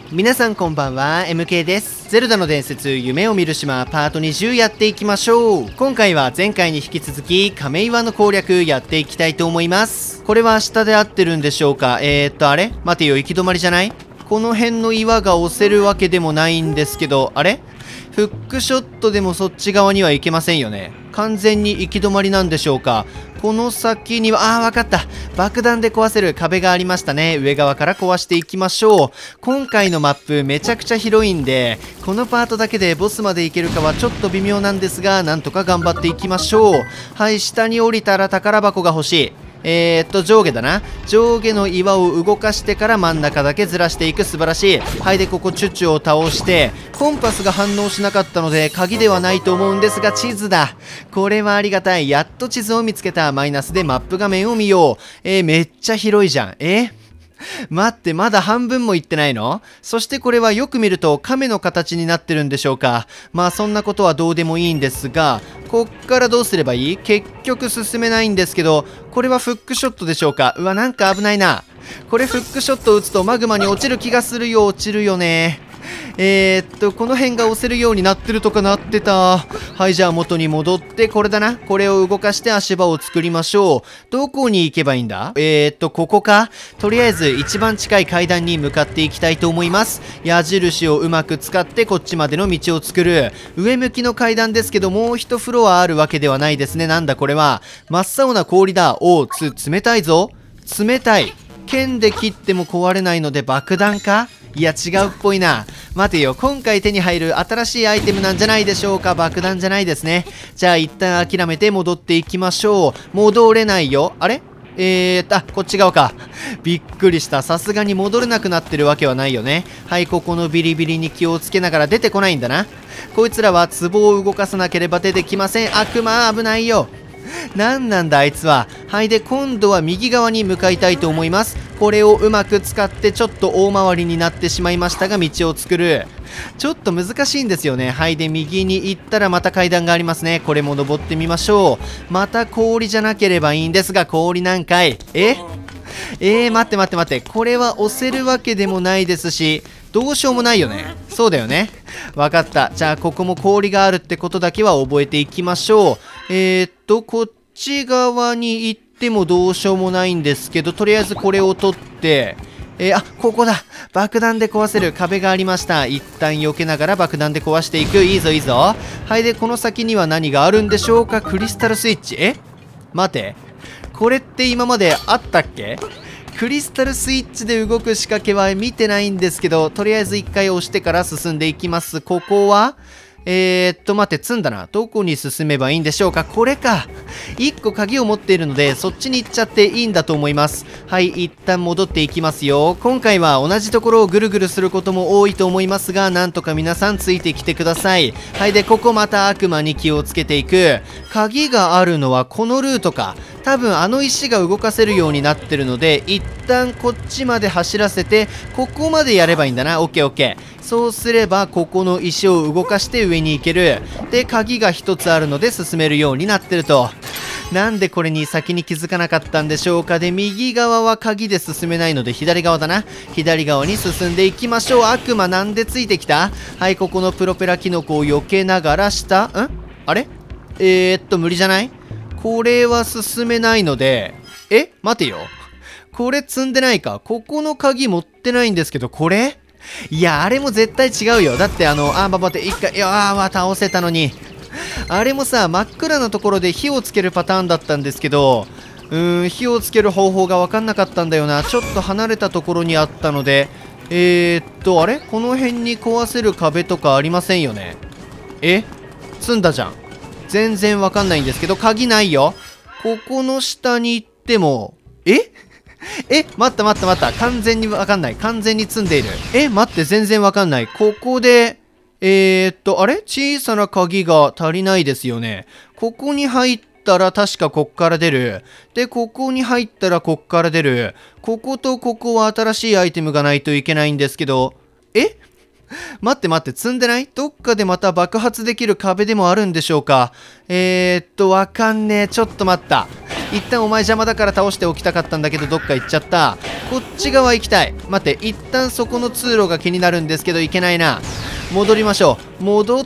皆さんこんばんは、MK です。ゼルダの伝説夢を見る島パート20やっていきましょう。今回は前回に引き続き亀岩の攻略やっていきたいと思います。これは下で合ってるんでしょうか。あれ待てよ、行き止まりじゃない？この辺の岩が押せるわけでもないんですけど、あれ？フックショットでもそっち側には行けませんよね。完全に行き止まりなんでしょうか。この先には、わかった。爆弾で壊せる壁がありましたね。上側から壊していきましょう。今回のマップめちゃくちゃ広いんで、このパートだけでボスまで行けるかはちょっと微妙なんですが、なんとか頑張っていきましょう。はい、下に降りたら宝箱が欲しい。上下だな。上下の岩を動かしてから真ん中だけずらしていく。素晴らしい。はい、で、ここチュチュを倒して、コンパスが反応しなかったので、鍵ではないと思うんですが、地図だ。これはありがたい。やっと地図を見つけた。マイナスでマップ画面を見よう。めっちゃ広いじゃん。待って、まだ半分もいってないの？そしてこれはよく見ると亀の形になってるんでしょうか。まあそんなことはどうでもいいんですが、こっからどうすればいい？結局進めないんですけど、これはフックショットでしょうか。うわ、なんか危ないな。これフックショットを打つとマグマに落ちる気がするよ。落ちるよね。この辺が押せるようになってるとかなってた。はい、じゃあ元に戻って、これだな。これを動かして足場を作りましょう。どこに行けばいいんだ？ここか？とりあえず一番近い階段に向かっていきたいと思います。矢印をうまく使ってこっちまでの道を作る。上向きの階段ですけど、もう一フロアあるわけではないですね。なんだこれは。真っ青な氷だ。冷たいぞ。冷たい。剣で切っても壊れないので爆弾か？いや違うっぽいな。待てよ、今回手に入る新しいアイテムなんじゃないでしょうか。爆弾じゃないですね。じゃあ一旦諦めて戻っていきましょう。戻れないよ。あれ？こっち側か。びっくりした。さすがに戻れなくなってるわけはないよね。はい、ここのビリビリに気をつけながら出てこないんだな。こいつらは壺を動かさなければ出てきません。悪魔、危ないよ。なんなんだあいつは。はい、で今度は右側に向かいたいと思います。これをうまく使ってちょっと大回りになってしまいましたが、道を作る。ちょっと難しいんですよね。はい、で右に行ったらまた階段がありますね。これも登ってみましょう。また氷じゃなければいいんですが、氷なんかい。待って。これは押せるわけでもないですし、どうしようもないよね。そうだよね。わかった。じゃあここも氷があるってことだけは覚えていきましょう。こっち側に行ってもどうしようもないんですけど、とりあえずこれを取って、ここだ。爆弾で壊せる壁がありました。一旦避けながら爆弾で壊していく。いいぞいいぞ。はい、でこの先には何があるんでしょうか。クリスタルスイッチ。待て。これって今まであったっけ？クリスタルスイッチで動く仕掛けは見てないんですけど、とりあえず一回押してから進んでいきます。ここは待って、積んだな。どこに進めばいいんでしょうか。これか。1個鍵を持っているので、そっちに行っちゃっていいんだと思います。はい、一旦戻っていきますよ。今回は同じところをぐるぐるすることも多いと思いますが、なんとか皆さんついてきてください。はい、で、ここまた悪魔に気をつけていく。鍵があるのはこのルートか。多分あの石が動かせるようになってるので、一旦こっちまで走らせて、ここまでやればいいんだな。オッケーオッケー。そうすれば、ここの石を動かして上に行ける。で、鍵が一つあるので進めるようになってると。なんでこれに先に気づかなかったんでしょうか。で、右側は鍵で進めないので左側だな。左側に進んでいきましょう。悪魔なんでついてきた？はい、ここのプロペラキノコを避けながらあれ？無理じゃない？これは進めないので、待てよ。これ積んでないか。ここの鍵持ってないんですけど、これ？いや、あれも絶対違うよ。だって待って、一回、倒せたのに。あれもさ、真っ暗なところで火をつけるパターンだったんですけど、火をつける方法が分かんなかったんだよな。ちょっと離れたところにあったので、あれ？この辺に壊せる壁とかありませんよね。積んだじゃん。全然分かんないんですけど、鍵ないよ。ここの下に行っても、待った。完全にわかんない。完全に積んでいる。待って、全然わかんない。ここで、あれ？小さな鍵が足りないですよね。ここに入ったら確かこっから出る。で、ここに入ったらこっから出る。こことここは新しいアイテムがないといけないんですけど、待って、積んでない？どっかでまた爆発できる壁でもあるんでしょうか。わかんねえ。ちょっと待った。 一旦お前邪魔だから倒しておきたかったんだけどどっか行っちゃった。こっち側行きたい。待って、一旦そこの通路が気になるんですけど行けないな。戻りましょう。戻って、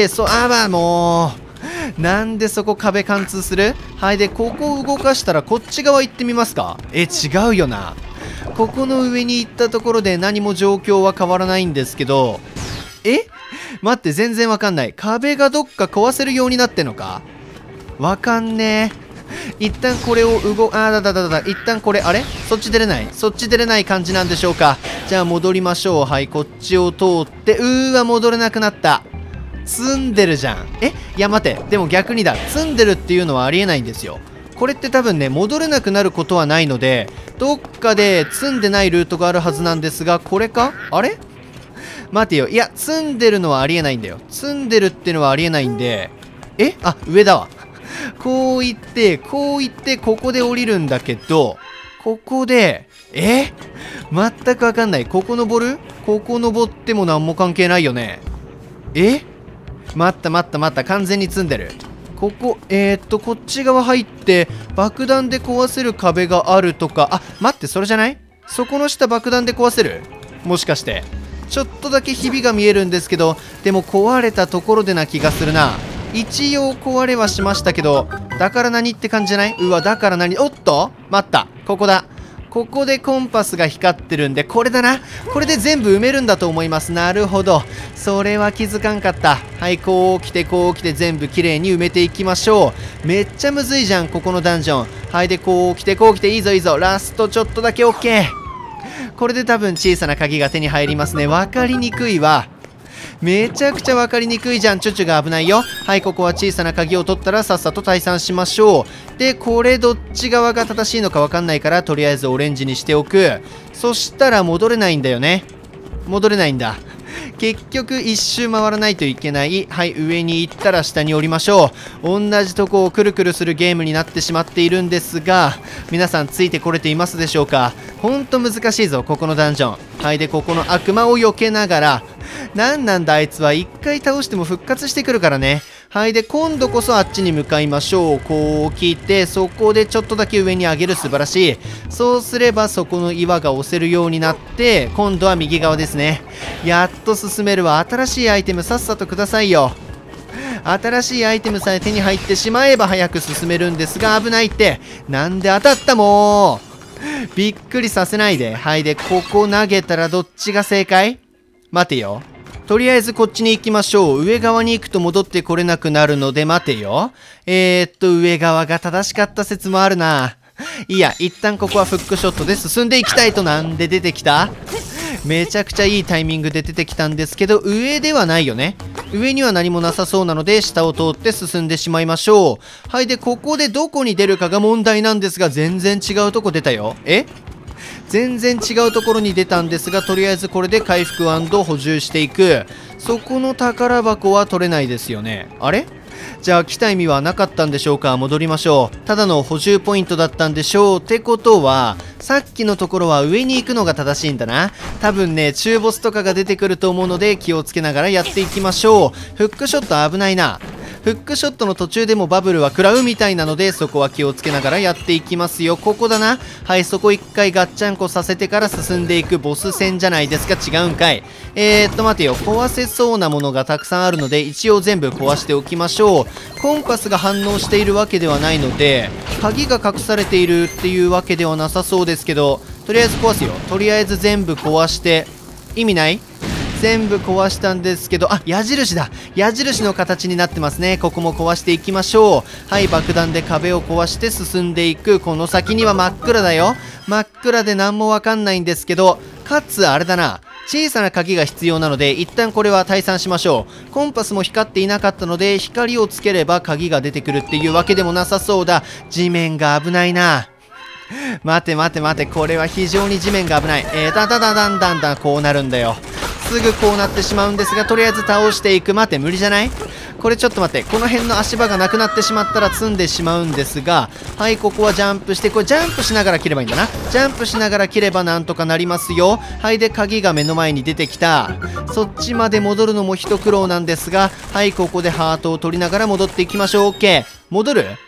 まあもうなんでそこ壁貫通する？はい、でここを動かしたらこっち側行ってみますか？違うよな。ここの上に行ったところで何も状況は変わらないんですけど、待って、全然わかんない。壁がどっか壊せるようになってんのか？わかんねえ。一旦これを一旦これ、そっち出れない感じなんでしょうか。じゃあ戻りましょう。はい、こっちを通って、戻れなくなった。積んでるじゃん。いや待て、でも逆にだ。積んでるっていうのはありえないんですよ。これって多分ね、戻れなくなることはないので、どっかで積んでないルートがあるはずなんですが、これか？待てよ。いや、積んでるのはありえないんだよ。積んでるってのはありえないんで、上だわ。こう行って、ここで降りるんだけど、ここで、全くわかんない。ここ登る？ここ登っても何も関係ないよね。待った。完全に積んでる。ここ、こっち側入って、爆弾で壊せる壁があるとか、待って、それじゃない？そこの下爆弾で壊せる？もしかして。ちょっとだけひびが見えるんですけど、でも壊れたところでな気がするな。一応壊れはしましたけど、だから何って感じじゃない？だから何？おっと待った。ここだ。ここでコンパスが光ってるんで、これだな。これで全部埋めるんだと思います。なるほど。それは気づかんかった。はい、こう来て全部きれいに埋めていきましょう。めっちゃむずいじゃん、ここのダンジョン。はい、でこう来て、いいぞ。ラストちょっとだけ OK。これで多分小さな鍵が手に入りますね。分かりにくいわ。めちゃくちゃ分かりにくいじゃん。チュチュが危ないよ。はい、ここは小さな鍵を取ったらさっさと退散しましょう。で、これどっち側が正しいのか分かんないから、とりあえずオレンジにしておく。そしたら戻れないんだよね。戻れないんだ。結局一周回らないといけない。はい、上に行ったら下に降りましょう。同じとこをくるくるするゲームになってしまっているんですが、皆さんついてこれていますでしょうか？ほんと難しいぞ、ここのダンジョン。はい、でここの悪魔を避けながら、なんだあいつは一回倒しても復活してくるからね。はい、で今度こそあっちに向かいましょう。こう来て、そこでちょっとだけ上に上げる。素晴らしい。そうすればそこの岩が押せるようになって、今度は右側ですね。やっと進めるわ。新しいアイテムさっさとくださいよ。新しいアイテムさえ手に入ってしまえば早く進めるんですが、危ないって。なんで当たった？もうびっくりさせないで。はい、でここ投げたらどっちが正解？待てよ。とりあえずこっちに行きましょう。上側に行くと戻ってこれなくなるので待てよ。上側が正しかった説もあるな。いや、一旦ここはフックショットで進んでいきたいと。なんで出てきた？めちゃくちゃいいタイミングで出てきたんですけど、上ではないよね。上には何もなさそうなので、下を通って進んでしまいましょう。はい、で、ここでどこに出るかが問題なんですが、全然違うとこ出たよ。全然違うところに出たんですが、とりあえずこれで回復&補充していく。そこの宝箱は取れないですよね。じゃあ来た意味はなかったんでしょうか。戻りましょう。ただの補充ポイントだったんでしょう。ってことはさっきのところは上に行くのが正しいんだな。多分ね、中ボスとかが出てくると思うので気をつけながらやっていきましょう。フックショット危ないな。フックショットの途中でもバブルは食らうみたいなので、そこは気をつけながらやっていきますよ。ここだな。はい、そこ一回ガッチャンコさせてから進んでいくボス戦じゃないですか。違うんかい。待てよ。壊せそうなものがたくさんあるので、一応全部壊しておきましょう。コンパスが反応しているわけではないので、鍵が隠されているっていうわけではなさそうですけど、とりあえず壊すよ。とりあえず全部壊して、意味ない？全部壊したんですけど、矢印だ。矢印の形になってますね。ここも壊していきましょう。はい、爆弾で壁を壊して進んでいく。この先には真っ暗だよ。真っ暗で何もわかんないんですけど、かつあれだな。小さな鍵が必要なので、一旦これは退散しましょう。コンパスも光っていなかったので、光をつければ鍵が出てくるっていうわけでもなさそうだ。地面が危ないな。待て、これは非常に地面が危ない。だんこうなるんだよ。すぐこうなってしまうんですが、とりあえず倒していく。待て、無理じゃない？これちょっと待って、この辺の足場がなくなってしまったら積んでしまうんですが、はい、ここはジャンプして、これジャンプしながら切ればいいんだな。ジャンプしながら切ればなんとかなりますよ。はい、で鍵が目の前に出てきた。そっちまで戻るのも一苦労なんですが、はい、ここでハートを取りながら戻っていきましょう。 OK。戻る？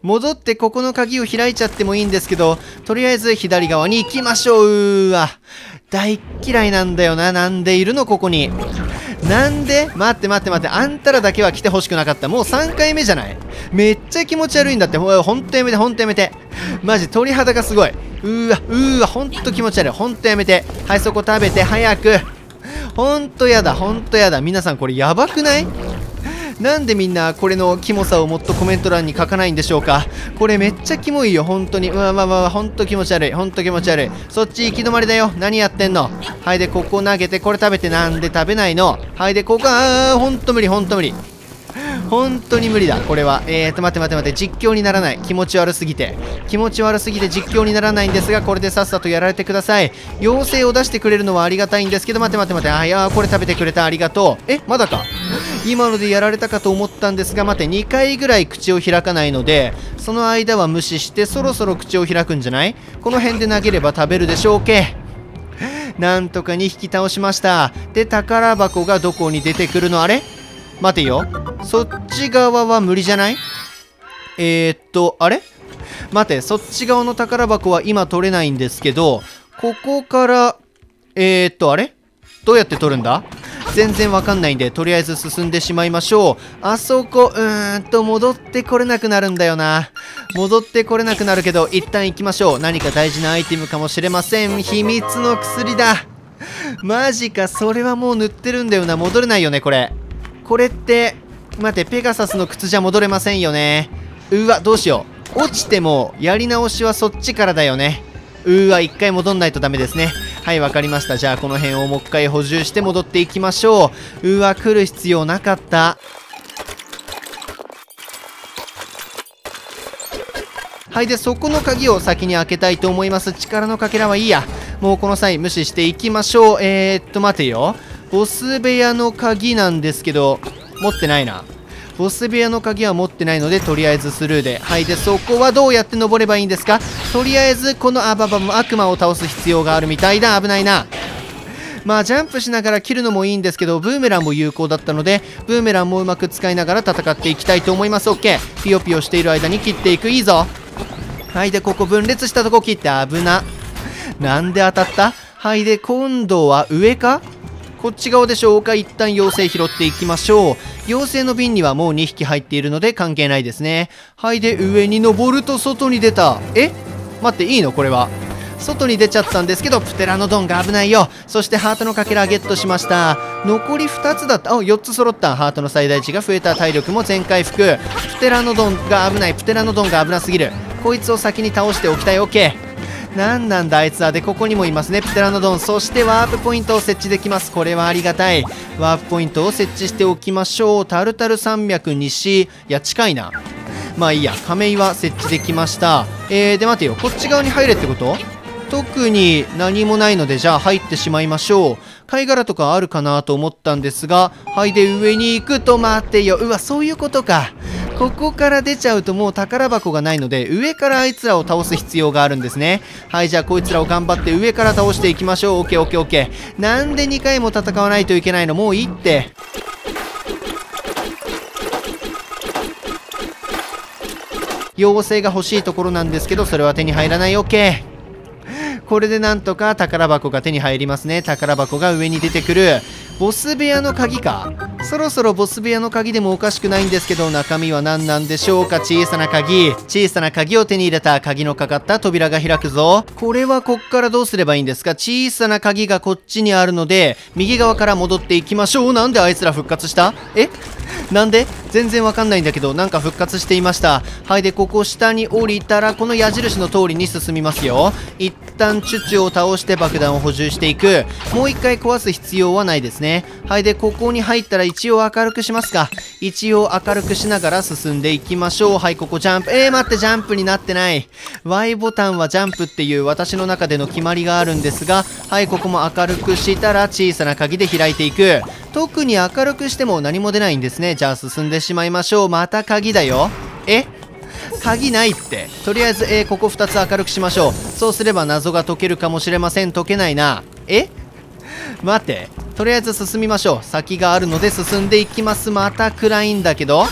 戻ってここの鍵を開いちゃってもいいんですけど、とりあえず左側に行きましょう。わ。大嫌いなんだよな。なんでいるのここに。なんで待って。あんたらだけは来てほしくなかった。もう3回目じゃない？めっちゃ気持ち悪いんだって。ほんとやめて。マジ鳥肌がすごい。ほんと気持ち悪い。ほんとやめて。はい、そこ食べて、早く。ほんとやだ。皆さんこれやばくない？なんでみんなこれのキモさをもっとコメント欄に書かないんでしょうか。これめっちゃキモいよ、本当に。ほんと気持ち悪い。そっち行き止まりだよ。何やってんの。はい、で、ここ投げて、これ食べて、なんで食べないの。はい、で、ここ、ほんと無理。本当に無理だ、これは。待って、実況にならない。気持ち悪すぎて実況にならないんですが、これでさっさとやられてください。妖精を出してくれるのはありがたいんですけど、待って。これ食べてくれた、ありがとう。まだか。今のでやられたかと思ったんですが、待って、2回ぐらい口を開かないので、その間は無視して、そろそろ口を開くんじゃない？この辺で投げれば食べるでしょうけ。なんとか2匹倒しました。で、宝箱がどこに出てくるの？あれ？待てよ。そっち側は無理じゃない？あれ？待て、そっち側の宝箱は今取れないんですけど、ここから、あれ？どうやって取るんだ？全然わかんないんで、とりあえず進んでしまいましょう。あそこ、戻ってこれなくなるんだよな。戻ってこれなくなるけど、一旦行きましょう。何か大事なアイテムかもしれません。秘密の薬だ。マジか、それはもう塗ってるんだよな。戻れないよね、これ。これって、待って、ペガサスの靴じゃ戻れませんよね。どうしよう。落ちても、やり直しはそっちからだよね。一回戻んないとダメですね。はい、わかりました。じゃあ、この辺をもう一回補充して戻っていきましょう。来る必要なかった。はい、で、そこの鍵を先に開けたいと思います。力のかけらはいいや。もうこの際、無視していきましょう。待てよ。ボス部屋の鍵なんですけど、持ってないな。ボス部屋の鍵は持ってないので、とりあえずスルーで。はい、で、そこはどうやって登ればいいんですか？とりあえず、この悪魔を倒す必要があるみたいだ。危ないな。まあ、ジャンプしながら切るのもいいんですけど、ブーメランも有効だったので、ブーメランもうまく使いながら戦っていきたいと思います。OK。ピヨピヨしている間に切っていく。いいぞ。はい、で、ここ分裂したとこ切って危な。なんで当たった？はい、で、今度は上か？こっち側でしょうか。一旦妖精拾っていきましょう。妖精の瓶にはもう2匹入っているので関係ないですね。はい、で、上に登ると外に出た。待って、いいのこれは。外に出ちゃったんですけど、プテラノドンが危ないよ。そしてハートのかけらゲットしました。残り2つだった。4つ揃った。ハートの最大値が増えた。体力も全回復。プテラノドンが危ない。プテラノドンが危なすぎる。こいつを先に倒しておきたい。OK。なんなんだあいつは。で、ここにもいますね、プテラノドン。そしてワープポイントを設置できます。これはありがたい。ワープポイントを設置しておきましょう。タルタル山脈西。いや、近いな。まあいいや。亀井は設置できました。で、待てよ。こっち側に入れってこと？特に何もないので、じゃあ入ってしまいましょう。貝殻とかあるかなと思ったんですが、はい、で、上に行くと待ってよ。そういうことか。ここから出ちゃうともう宝箱がないので、上からあいつらを倒す必要があるんですね。はい、じゃあこいつらを頑張って上から倒していきましょう。オッケー。なんで2回も戦わないといけないの？もういいって。妖精が欲しいところなんですけど、それは手に入らない。オッケー。これでなんとか宝箱が手に入りますね。宝箱が上に出てくる。ボス部屋の鍵か。そろそろボス部屋の鍵でもおかしくないんですけど、中身は何なんでしょうか。小さな鍵を手に入れた。鍵のかかった扉が開くぞ。これはこっからどうすればいいんですか。小さな鍵がこっちにあるので、右側から戻っていきましょう。なんであいつら復活した？なんで？全然わかんないんだけど、なんか復活していました。はい、で、ここ下に降りたら、この矢印の通りに進みますよ。一旦チュチュを倒して爆弾を補充していく。もう一回壊す必要はないですね。はい、で、ここに入ったら一応明るくしますか。一応明るくしながら進んでいきましょう。はい、ここジャンプ。待って、ジャンプになってない。Y ボタンはジャンプっていう私の中での決まりがあるんですが、はい、ここも明るくしたら小さな鍵で開いていく。特に明るくしても何も出ないんですね。じゃあ進んでしまいましょう。また鍵だよ。鍵ないって。とりあえず、ここ2つ明るくしましょう。そうすれば謎が解けるかもしれません。解けないな。待って。とりあえず進みましょう。先があるので進んでいきます。また暗いんだけど。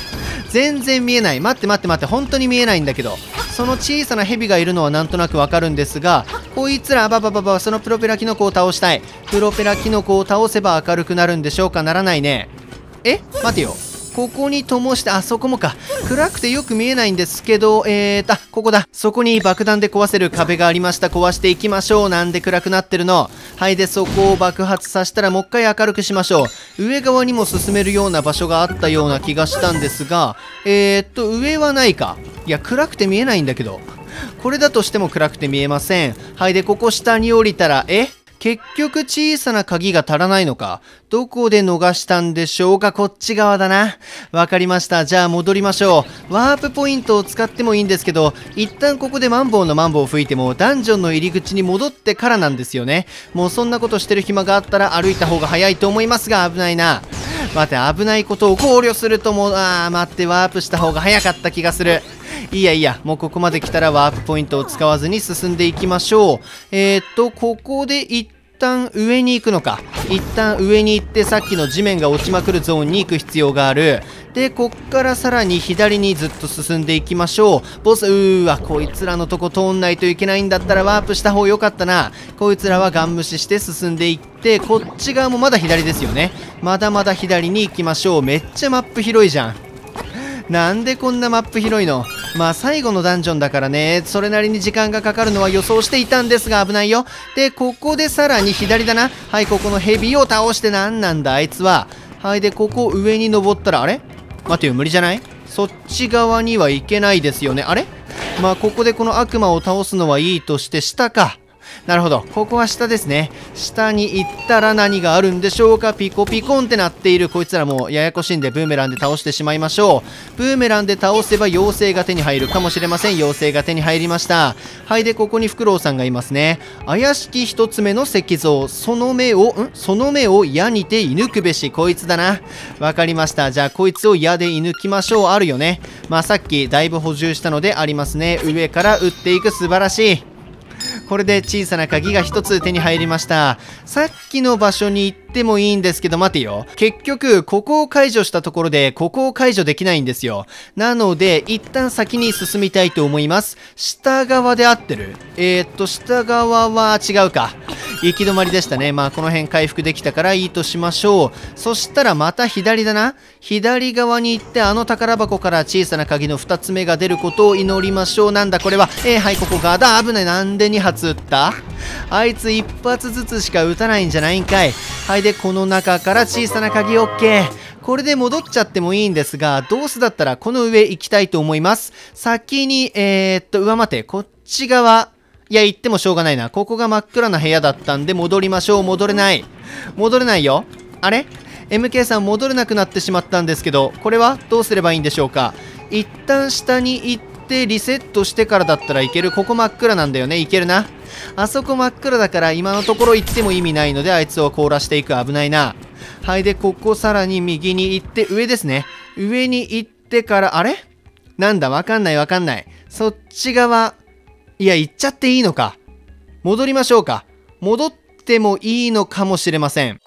全然見えない。待って待って待って、本当に見えないんだけど。その小さな蛇がいるのはなんとなくわかるんですが、こいつら、そのプロペラキノコを倒したい。プロペラキノコを倒せば明るくなるんでしょうか。ならないね。待てよ。ここに灯して、あそこもか。暗くてよく見えないんですけど、ここだ。そこに爆弾で壊せる壁がありました。壊していきましょう。なんで暗くなってるの。はい、で、そこを爆発させたらもう一回明るくしましょう。上側にも進めるような場所があったような気がしたんですが、上はないか。いや、暗くて見えないんだけど。これだとしても暗くて見えません。はい、で、ここ下に降りたら、結局小さな鍵が足らないのか。どこで逃したんでしょうか。こっち側だな。わかりました。じゃあ戻りましょう。ワープポイントを使ってもいいんですけど、一旦ここでマンボウのマンボウを吹いてもダンジョンの入り口に戻ってからなんですよね。もうそんなことしてる暇があったら歩いた方が早いと思いますが、危ないな。待って、危ないことを考慮するともう、待って、ワープした方が早かった気がする。いや、もうここまで来たらワープポイントを使わずに進んでいきましょう。ここで一旦上に行くのか。一旦上に行ってさっきの地面が落ちまくるゾーンに行く必要がある。で、こっからさらに左にずっと進んでいきましょう。ボス、こいつらのとこ通んないといけないんだったらワープした方が良かったな。こいつらはガン無視して進んでいって、こっち側もまだ左ですよね。まだまだ左に行きましょう。めっちゃマップ広いじゃん。なんでこんなマップ広いの。最後のダンジョンだからね、それなりに時間がかかるのは予想していたんですが危ないよ。で、ここでさらに左だな。はい、ここのヘビを倒してなんなんだあいつは。はい、で、ここ上に登ったら、あれ待てよ、無理じゃない？そっち側には行けないですよね。あれここでこの悪魔を倒すのはいいとして下か。なるほど。ここは下ですね。下に行ったら何があるんでしょうか。ピコピコンってなっている。こいつらもややこしいんでブーメランで倒してしまいましょう。ブーメランで倒せば妖精が手に入るかもしれません。妖精が手に入りました。はい、で、ここにフクロウさんがいますね。怪しき一つ目の石像。その目を矢にて射抜くべし。こいつだな。わかりました。じゃあ、こいつを矢で射抜きましょう。あるよね。さっきだいぶ補充したのでありますね。上から撃っていく。素晴らしい。これで小さな鍵が一つ手に入りました。さっきの場所に行ってもいいんですけど、待てよ。結局、ここを解除したところで、ここを解除できないんですよ。なので、一旦先に進みたいと思います。下側で合ってる？下側は違うか。行き止まりでしたね。この辺回復できたからいいとしましょう。そしたらまた左だな。左側に行って、あの宝箱から小さな鍵の2つ目が出ることを祈りましょう。なんだこれは。はい、ここガーダー。危ない。なんで2発撃った？あいつ1発ずつしか撃たないんじゃないんかい。はい、で、この中から小さな鍵 OK。これで戻っちゃってもいいんですが、どうせだったらこの上行きたいと思います。先に、待て。こっち側。いや、行ってもしょうがないな。ここが真っ暗な部屋だったんで戻りましょう。戻れない。戻れないよ。あれ？ MK さん戻れなくなってしまったんですけど、これはどうすればいいんでしょうか。一旦下に行ってリセットしてからだったらいける。ここ真っ暗なんだよね。いけるな。あそこ真っ暗だから今のところ行っても意味ないのであいつを凍らしていく。危ないな。はい、で、ここさらに右に行って上ですね。上に行ってから、あれ？なんだ、わかんない。そっち側。いや、行っちゃっていいのか。戻りましょうか。戻ってもいいのかもしれません。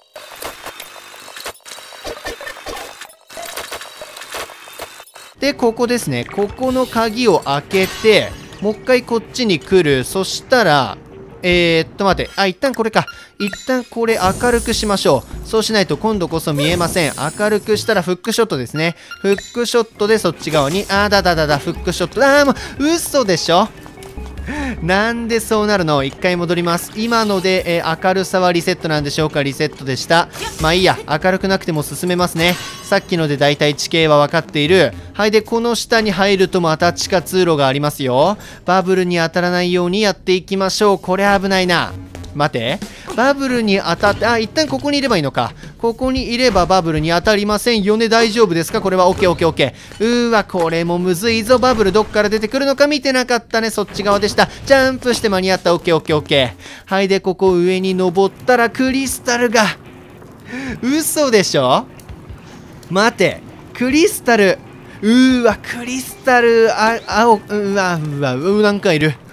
で、ここですね。ここの鍵を開けて、もう一回こっちに来る。そしたら、待て。一旦これか。一旦これ明るくしましょう。そうしないと今度こそ見えません。明るくしたらフックショットですね。フックショットでそっち側に。フックショット。もう、嘘でしょ。なんでそうなるの？一回戻ります。今ので、明るさはリセットなんでしょうか？リセットでした。いいや。明るくなくても進めますね。さっきのでだいたい地形は分かっている。はい。で、この下に入るとまた地下通路がありますよ。バブルに当たらないようにやっていきましょう。これ危ないな。待て。バブルに当たって、一旦ここにいればいいのか。ここにいればバブルに当たりませんよね。大丈夫ですか？これは OKOKOK。これもむずいぞ。バブルどっから出てくるのか見てなかったね。そっち側でした。ジャンプして間に合った。OKOKOK。はい。で、ここ上に登ったらクリスタルが。嘘でしょ？待て。クリスタル。クリスタル、青、なんかいる。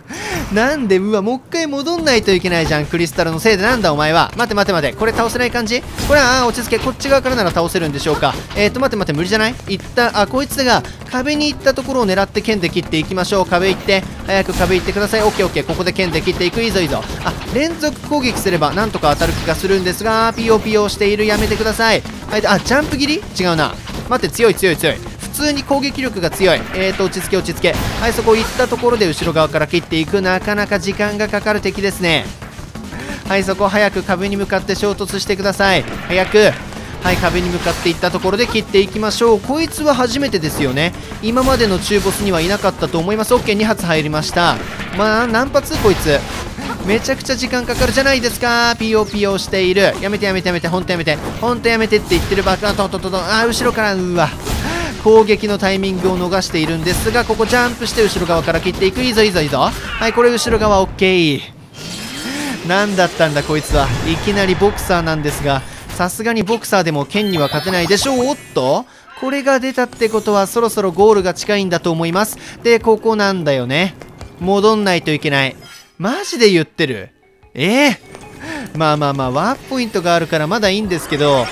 なんで、うわ、もう一回戻んないといけないじゃん。クリスタルのせいで。なんだお前は。待て待て待て。これ倒せない感じ？これは、落ち着け。こっち側からなら倒せるんでしょうか。待て待て、無理じゃない？こいつが壁に行ったところを狙って剣で切っていきましょう。壁行って。早く壁行ってください。オッケーオッケー。ここで剣で切っていく。いいぞいいぞ。連続攻撃すればなんとか当たる気がするんですが、ピヨピヨしている。やめてください。はい、ジャンプ切り？違うな。待って、強い強い強い。普通に攻撃力が強い。落ち着け落ち着け。はい、そこ行ったところで後ろ側から切っていく。なかなか時間がかかる敵ですね。はい、そこ早く壁に向かって衝突してください。早く。はい、壁に向かっていったところで切っていきましょう。こいつは初めてですよね。今までの中ボスにはいなかったと思います。 OK、2発入りました。何発こいつ。めちゃくちゃ時間かかるじゃないですか。ピヨピヨしている。やめてやめてやめて、ほんとやめてほんとやめてって言ってる。後ろから、うわ、攻撃のタイミングを逃しているんですが、ここジャンプして後ろ側から切っていく。いいぞいいぞいいぞ。はい、これ後ろ側 OK。 何だったんだこいつは。いきなりボクサーなんですが、さすがにボクサーでも剣には勝てないでしょう。おっと、これが出たってことはそろそろゴールが近いんだと思います。で、ここなんだよね。戻んないといけない。マジで言ってる？まあまあまあ、ワープポイントがあるからまだいいんですけど、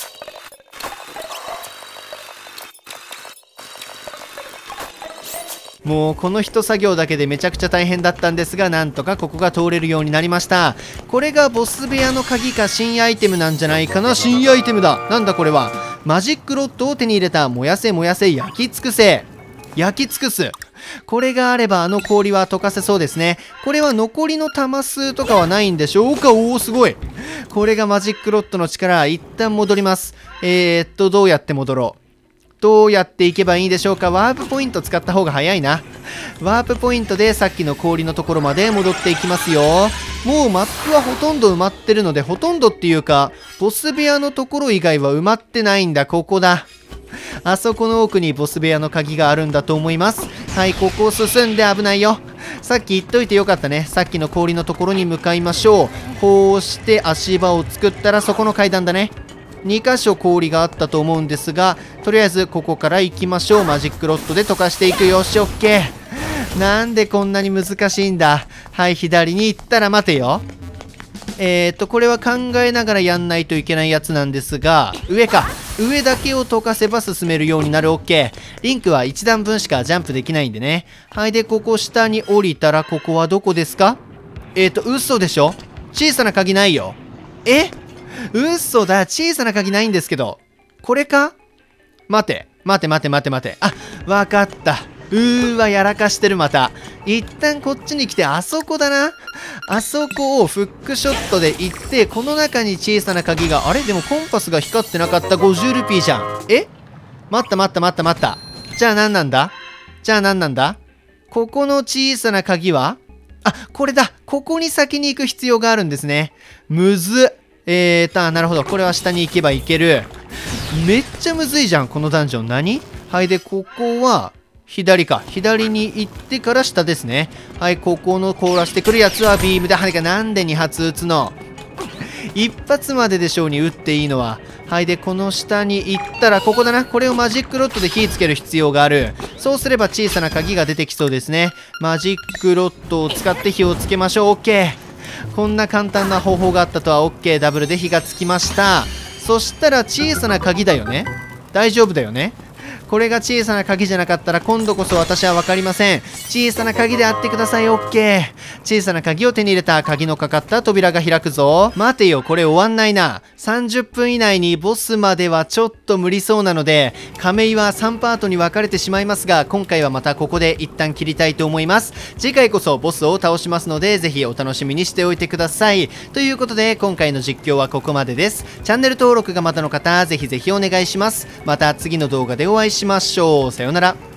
もうこの一作業だけでめちゃくちゃ大変だったんですが、なんとかここが通れるようになりました。これがボス部屋の鍵か新アイテムなんじゃないかな。新アイテムだ。なんだこれは。マジックロッドを手に入れた。燃やせ燃やせ焼き尽くせ。焼き尽くす。これがあればあの氷は溶かせそうですね。これは残りの玉数とかはないんでしょうか。おお、すごい。これがマジックロッドの力。一旦戻ります。どうやって戻ろう。どうやっていけばいいでしょうか。ワープポイント使った方が早いな。ワープポイントでさっきの氷のところまで戻っていきますよ。もうマップはほとんど埋まってるので、ほとんどっていうか、ボス部屋のところ以外は埋まってないんだ。ここだ。あそこの奥にボス部屋の鍵があるんだと思います。はい、ここを進んで危ないよ。さっき言っといてよかったね。さっきの氷のところに向かいましょう。こうして足場を作ったらそこの階段だね。2箇所氷があったと思うんですが、とりあえずここから行きましょう。マジックロッドで溶かしていく。よし、オッケー。なんでこんなに難しいんだ。はい、左に行ったら待てよ。これは考えながらやんないといけないやつなんですが、上か。上だけを溶かせば進めるようになる。 OK。 リンクは1段分しかジャンプできないんでね。はい、でここ下に降りたらここはどこですか。嘘でしょ。小さな鍵ないよ。嘘だ。小さな鍵ないんですけど。これか。待て待て待て待て待て。わかった。やらかしてる。また一旦こっちに来て、あそこだな。あそこをフックショットで行って、この中に小さな鍵が。あれでもコンパスが光ってなかった。50ルピーじゃん。待った待った待った待った。じゃあ何なんだ。ここの小さな鍵は、これだ。ここに先に行く必要があるんですね。むずっ。なるほど。これは下に行けばいける。めっちゃむずいじゃん、このダンジョン。何？はい、で、ここは、左か。左に行ってから下ですね。はい、ここの凍らしてくるやつはビームで。なんで2発撃つの？一発まででしょうに撃っていいのは。はい、で、この下に行ったら、ここだな。これをマジックロッドで火つける必要がある。そうすれば小さな鍵が出てきそうですね。マジックロッドを使って火をつけましょう。OK。こんな簡単な方法があったとは。 OK。 ダブルで火がつきました。そしたら小さな鍵だよね。大丈夫だよね。これが小さな鍵じゃなかったら今度こそ私は分かりません。小さな鍵であってください。 OK。 小さな鍵を手に入れた。鍵のかかった扉が開くぞ。待てよ、これ終わんないな。30分以内にボスまではちょっと無理そうなので、亀井は3パートに分かれてしまいますが、今回はまたここで一旦切りたいと思います。次回こそボスを倒しますので、ぜひお楽しみにしておいてください。ということで今回の実況はここまでです。チャンネル登録がまだの方、ぜひぜひお願いします。また次の動画でお会いしましょう。さようなら。